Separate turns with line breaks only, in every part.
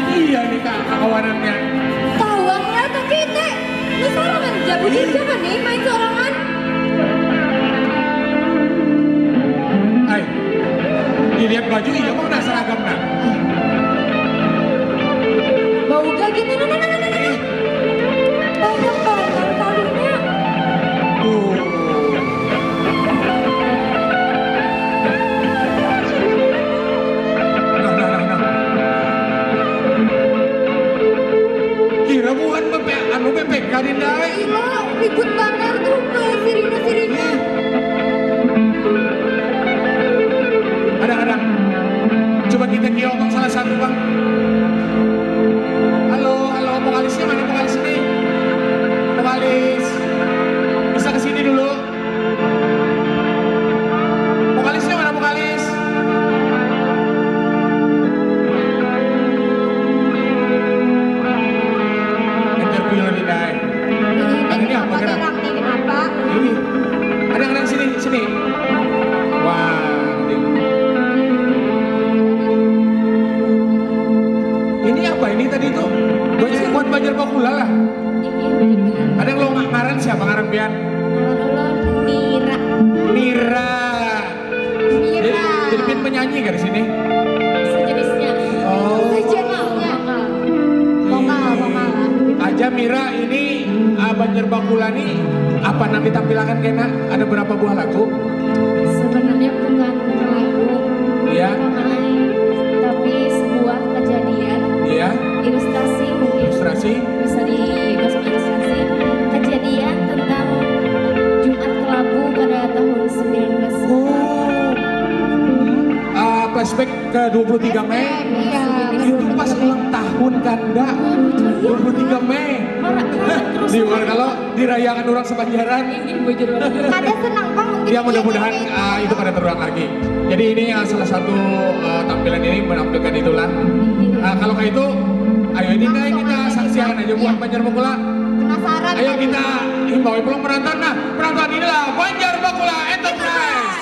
iya nih kak kawanannya.
Tawangnya tapi teh lu sorangan jago jangan nih main sorangan.
Hai, dilihat baju iya mau udah seragam nak.
Bau gak gini nah. Banyak banget kalinya.
Kira bukan anu bebek kali dai.
Gila, ribut banget tuh ke sirine.
Ada. Coba kita ngomong salah satu bang. Halo, vokalisnya mana vokalis ini? Vokalis, bisa kesini dulu. Vokalisnya mana vokalis? Interview nih Dai. Ini apa gerak?
Kenapa?
Ini. Ada sini. Wah. Ini apa ini tadi tuh? Buat Banjar Bakula lah. Ada yang lo ngaran siapa ngaran pian? Mira. Jadi pian penyanyi gak di sini?
Sejenisnya.
Oh.
Sejenisnya. Vokal.
Aja Mira ini Banjar Bakula nih apa nanti tampilankan kena? Ada berapa buah lagu?
Sebenarnya bukan lagu.
Iya.
Tapi sebuah kejadian.
Iya.
Ilustrasi mungkin.
Ilustrasi.
Bisa dimasuk ilustrasi. Kejadian tentang Jumat Kelabu pada tahun 19.
Flashback ke 23 Mei.
Iya.
Itu pas ulang tahun Kanda. 23 Mei. Di kalau dirayakan orang sebanjaran.
Ada senang bang.
Ya mudah-mudahan itu pada terulang lagi. Jadi ini salah satu tampilan ini menampilkan itulah. Kalau kayak itu, ayo ini kita saksikan aja buat Banjar Bakula.
Penasaran.
Ayo kita himbau belum penonton. Nah, penonton inilah Banjar Bakula Enterprise.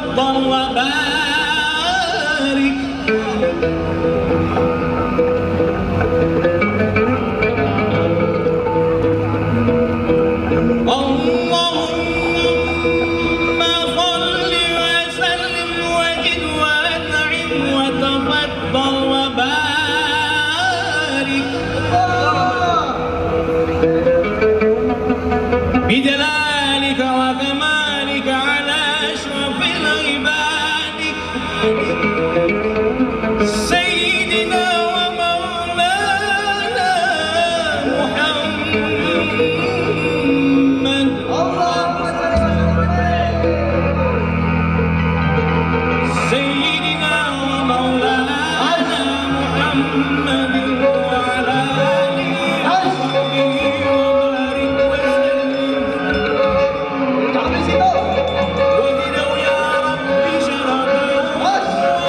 تفضل وبارك اللهم صل وسلم وزد وانعم وتفضل وبارك بجلالك وكمالك على أشرف العباد سيدنا ومولانا محمد سيدنا ومولانا محمد وعلى آله وصحبه وبارك وسلم وزدوا يا رب شرفا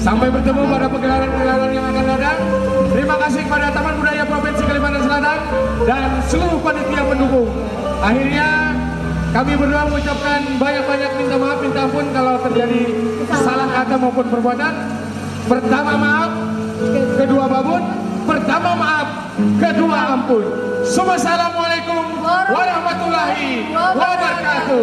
Sampai bertemu pada pegelaran-pegelaran yang akan datang. Terima kasih kepada Taman Budaya Provinsi Kalimantan Selatan dan seluruh panitia pendukung. Akhirnya kami berdua mengucapkan banyak-banyak minta maaf, minta ampun kalau terjadi salah kata maupun perbuatan. Pertama maaf, kedua babun, pertama maaf, kedua ampun. Assalamualaikum warahmatullahi wabarakatuh.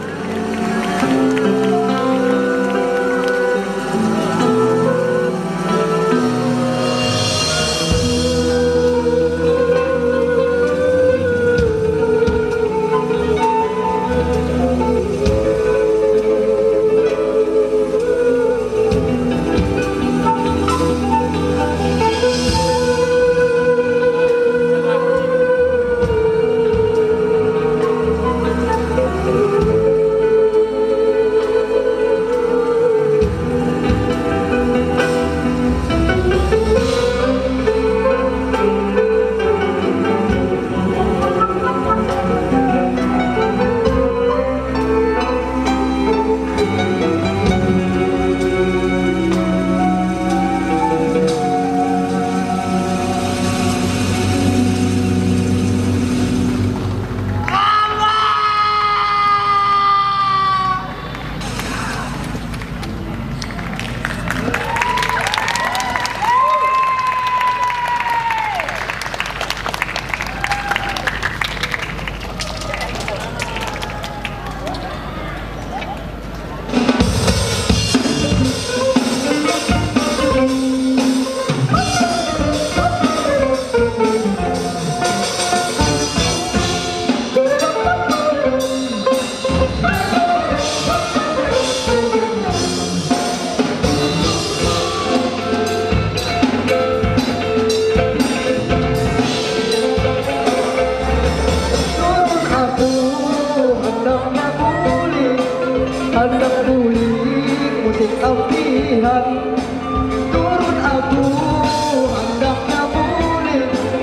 Turun aku hendaknya pulih.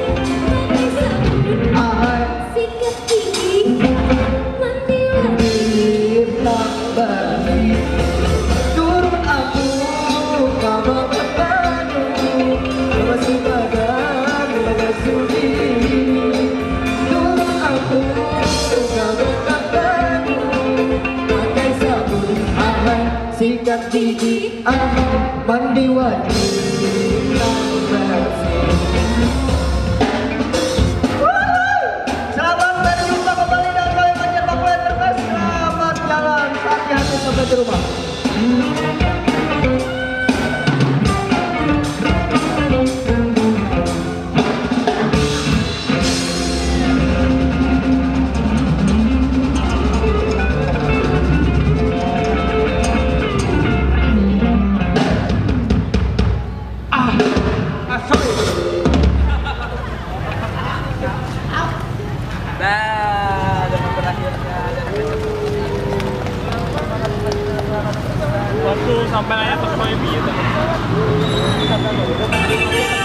Sikat gigi, mandi
Hilang balik. Turun aku kamu ketemu, masih badan sudi. Turun aku kamu ketemu, pakai sabun sikat gigi, mandi wajib bersih. Selamat berjumpa kembali dan kami menyetak terus. Selamat jalan, hati-hati sampai di rumah.
Waktu sampai nanya pakai gitu.